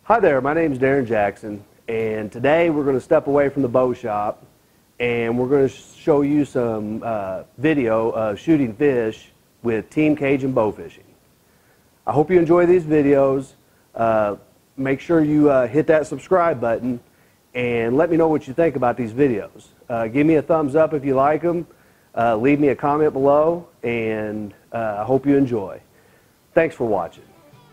Hi there, my name is Darren Jackson, and today we're going to step away from the bow shop and we're going to show you some video of shooting fish with Team Cajun Bowfishing. I hope you enjoy these videos. Make sure you hit that subscribe button and let me know what you think about these videos. Give me a thumbs up if you like them. Leave me a comment below, and I hope you enjoy. Thanks for watching.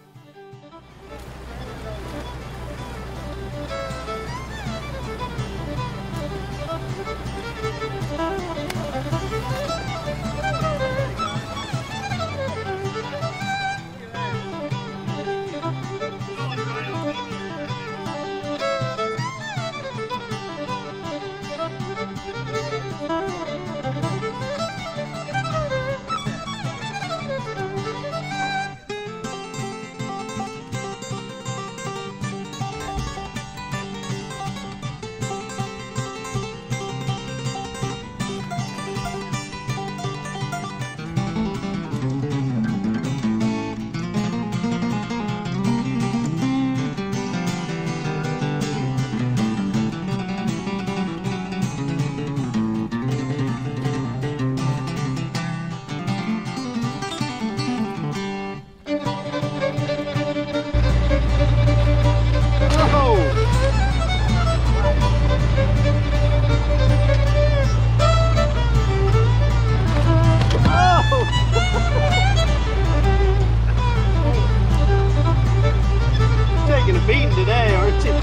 Beating today, aren't you?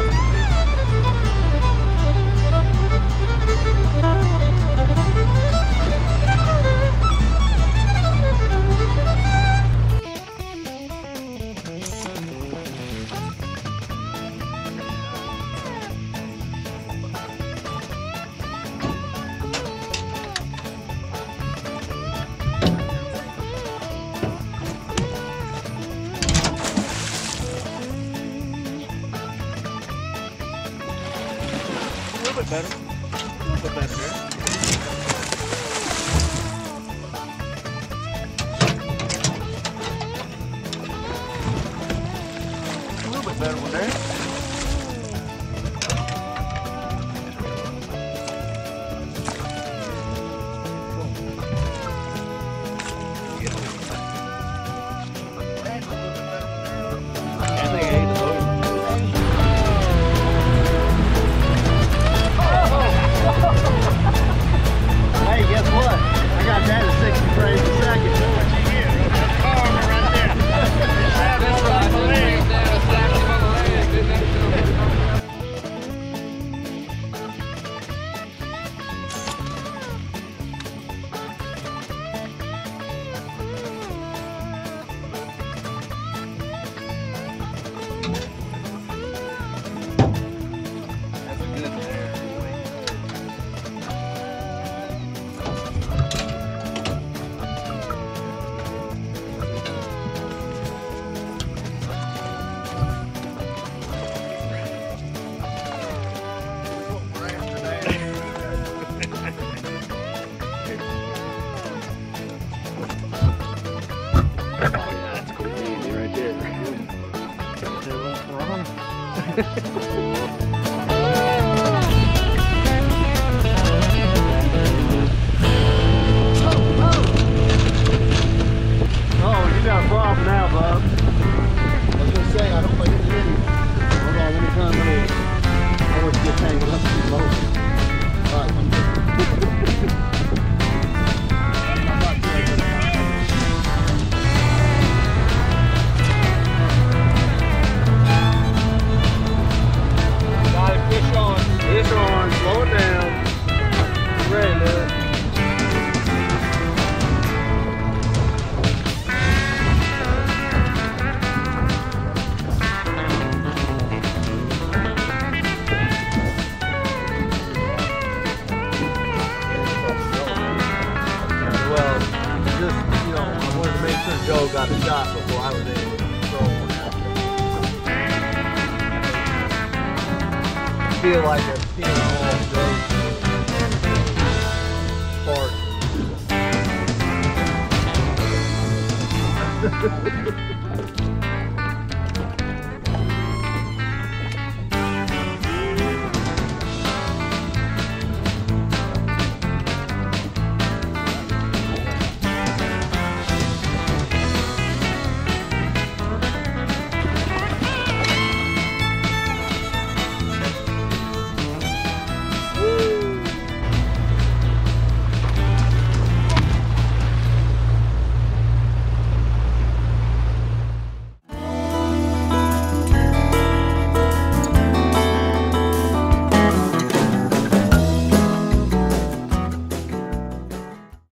A little bit better. A little bit better here. A little bit better one there. Oh, you got a problem now, bub. I was gonna say, I don't think it's ready. Hold on, let me come in. I want to get tangled up too low. Alright, I'm good. Got it, fish on. Fish on, slow it down. Get ready, man. Joe got a shot before I was able to throw one after. I feel like a team.